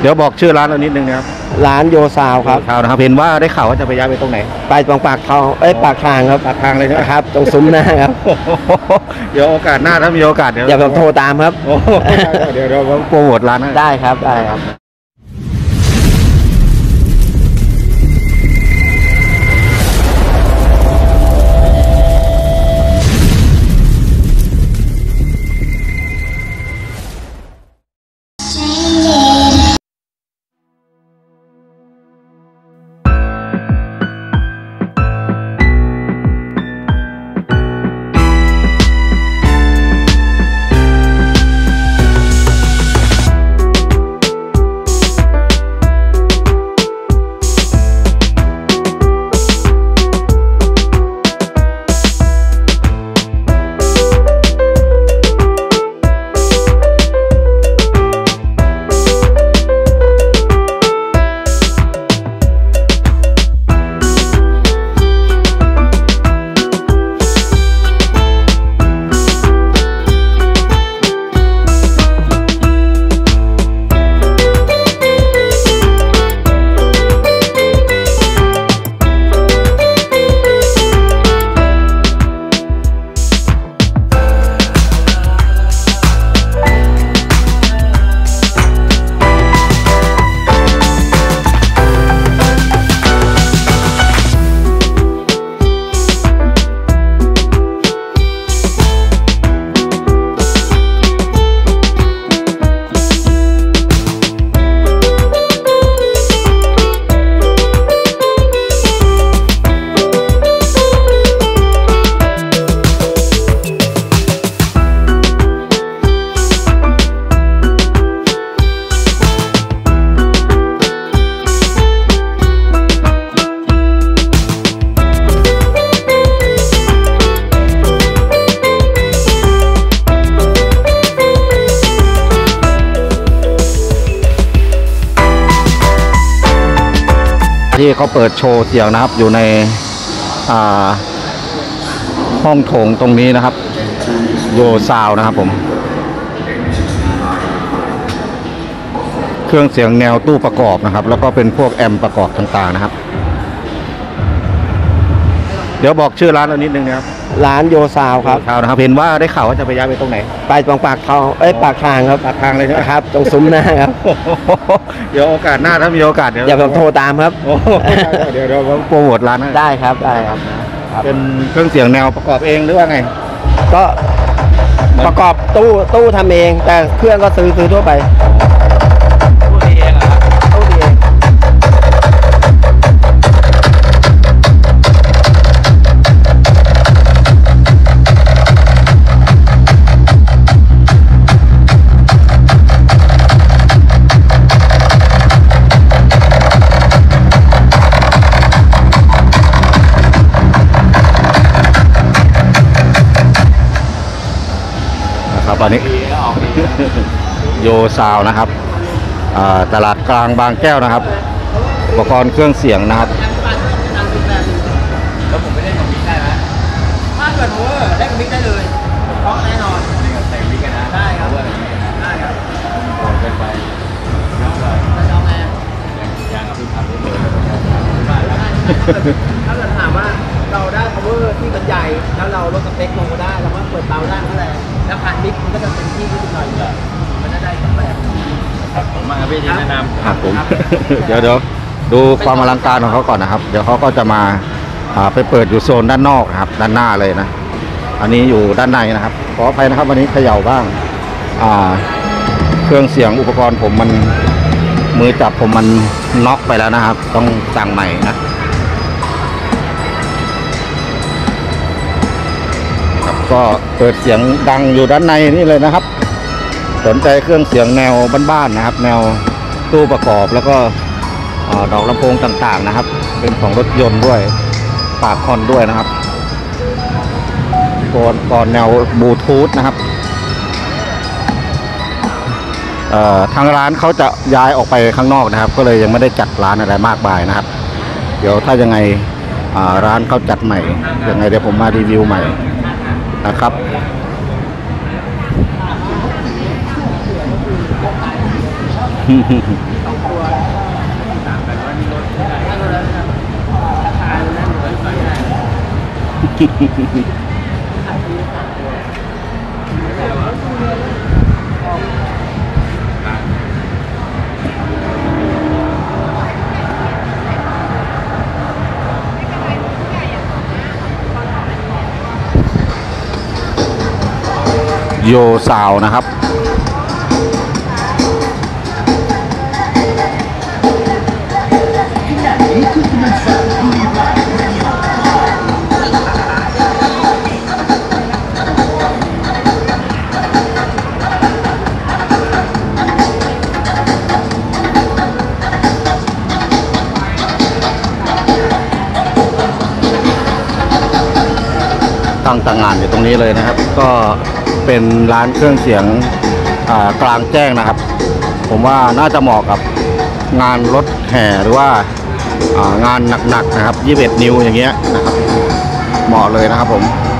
เดี๋ยวบอกชื่อร้านเรานิดนึงนะครับร้านโยซาวครับข่าวนะครับเห็นว่าได้ข่าวว่าจะไปย้ายไปตรงไหนไปตรงปากทางปากทางครับปากทางเลยนะครับตรงซุ้มหน้าครับเดี๋ยวโอกาสหน้าถ้ามีโอกาสเดี๋ยวผมโทรตามครับเดี๋ยวเราโปรโมทร้านได้ครับได้ครับที่เขาเปิดโชว์เสียงนะครับอยู่ในห้องโถงตรงนี้นะครับโยซาวนะครับผมเครื่องเสียงแนวตู้ประกอบนะครับแล้วก็เป็นพวกแอมประกอบต่างๆนะครับเดี๋ยวบอกชื่อร้านเรานิดนึงนะครับร้านโยซาวครับข่าวนะครับเห็นว่าได้ข่าวว่าจะไปย้ายไปตรงไหนไปตรงปากทางปากทางครับปากทางเลยนะครับตรงซุ้มหน้าครับเดี๋ยวโอกาสหน้าถ้ามีโอกาสเดี๋ยวผมโทรตามครับเดี๋ยวเราโปรโมทร้านได้ครับได้ครับเป็นเครื่องเสียงแนวประกอบเองหรือว่าไงก็ประกอบตู้ทำเองแต่เครื่องก็ซื้อทั่วไปตู้เองเหรอตู้เองตอนนี้โยซาวนะครับตลาดกลางบางแก้วนะครับอุปกรณ์เครื่องเสียงนะครับแล้วผมไม่ได้กับมิกได้ไหมถ้าเกิดโอเวอร์ได้กับมิกได้เลยเพราะแน่นอนใส่มิกกันนะได้ครับได้ครับเกินไปจะเอาไงยางกับพี่พับเลยถ้าเกิดถามว่าเราได้ cover ที่มันใหญ่แล้วเราลดสเปคลงมาได้เราก็เปิดเตาได้นั่นแหละแล้วผ่านมิกมันก็จะเป็นที่หน่อยเลยมันจะได้แบบผมมาพี่ที่แนะนำครับผมเดี๋ยวดูความอลังการของเขาก่อนนะครับเดี๋ยวเขาก็จะมาไปเปิดอยู่โซนด้านนอกครับด้านหน้าเลยนะอันนี้อยู่ด้านในนะครับขออภัยนะครับวันนี้เขย่าบ้างเครื่องเสียงอุปกรณ์ผมมันมือจับผมมันน็อกไปแล้วนะครับต้องสั่งใหม่นะก็เปิดเสียงดังอยู่ด้านในนี่เลยนะครับสนใจเครื่องเสียงแนวบ้านๆนะครับแนวตู้ประกอบแล้วก็ดอกลำโพงต่างๆนะครับเป็นของรถยนต์ด้วยปากคอนด้วยนะครับก่อนแนวบลูทูธนะครับทางร้านเขาจะย้ายออกไปข้างนอกนะครับก็เลยยังไม่ได้จัดร้านอะไรมากมายนะครับเดี๋ยวถ้ายังไงร้านเขาจัดใหม่ยังไงเดี๋ยวผมมารีวิวใหม่นะครับโยซาวนะครับ ตั้งตางานอยู่ตรงนี้เลยนะครับ ก็เป็นร้านเครื่องเสียงกลางแจ้งนะครับ ผมว่าน่าจะเหมาะกับงานรถแห่หรือว่างานหนักๆนะครับ21 นิ้วอย่างเงี้ยนะครับเหมาะเลยนะครับผม